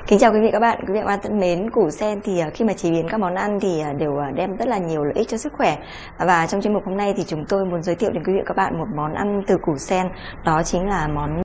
Kính chào quý vị các bạn thân mến. Củ sen thì khi mà chế biến các món ăn thì đều đem rất là nhiều lợi ích cho sức khỏe. Và trong chuyên mục hôm nay thì chúng tôi muốn giới thiệu đến quý vị các bạn một món ăn từ củ sen, đó chính là món